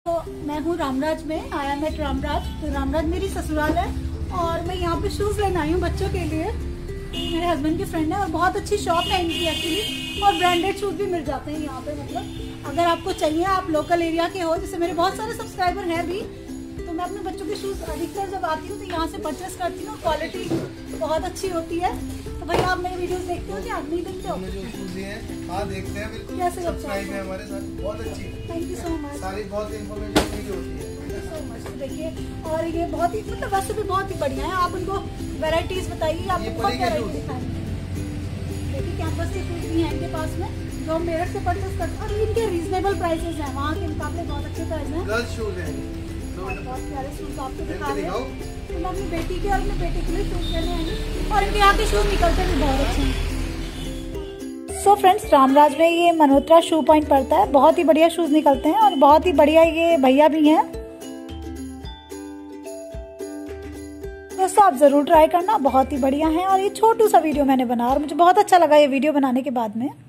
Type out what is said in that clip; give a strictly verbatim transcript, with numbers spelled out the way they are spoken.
तो मैं हूँ रामराज में, आया मेट रामराज। तो रामराज मेरी ससुराल है और मैं यहाँ पे शूज लेने आई हूँ बच्चों के लिए। मेरे हस्बैंड की फ्रेंड है और बहुत अच्छी शॉप है इनकी एक्चुअली, और ब्रांडेड शूज भी मिल जाते हैं यहाँ पे। मतलब अगर आपको चाहिए, आप लोकल एरिया के हो, जैसे मेरे बहुत सारे सब्सक्राइबर हैं भी, तो मैं अपने बच्चों के शूज अधिकतर जब आती हूँ तो यहाँ से परचेस करती हूँ। क्वालिटी बहुत अच्छी होती है। तो भाई आप मेरे वीडियोस देखते हो कि आप नहीं देखते हो? जो शूज हैं हाँ देखते हैं बिल्कुल। कैसे सब्सक्राइब है हमारे साथ, बहुत अच्छी है। Thank you so much. सारी बहुत इन्फॉर्मेशन वीडियो होती है। Thank you so much. देखिए, और ये बहुत ही मतलब वैसे भी बहुत ही बढ़िया है। आप उनको वेराइटीज बताइए, आपको बहुत वेराइटी दिखाएंगे। देखिए कैंपस के शूज भी हैं इनके पास में, जो हम मेरठ से परचेस करते हैं, और इनके रीजनेबल प्राइसेस हैं, वहाँ के मुकाबले बहुत अच्छे प्राइस हैं। गर्ल्स शूज हैं, बहुत प्यारे शूज आपको दिखा रहे हैं। तो मैं अपनी बेटी के और अपने बेटे के लिए शूज लेने आई, और इनके यहाँ के शूज निकलते भी बहुत अच्छे हैं। सो फ्रेंड्स, रामराज में ये मल्होत्रा शू पॉइंट पड़ता है। बहुत ही बढ़िया शूज निकलते हैं और बहुत ही बढ़िया ये भैया भी हैं। दोस्तों आप जरूर ट्राई करना, बहुत ही बढ़िया है। और ये छोटू सा वीडियो मैंने बनाया और मुझे बहुत अच्छा लगा ये वीडियो बनाने के बाद में।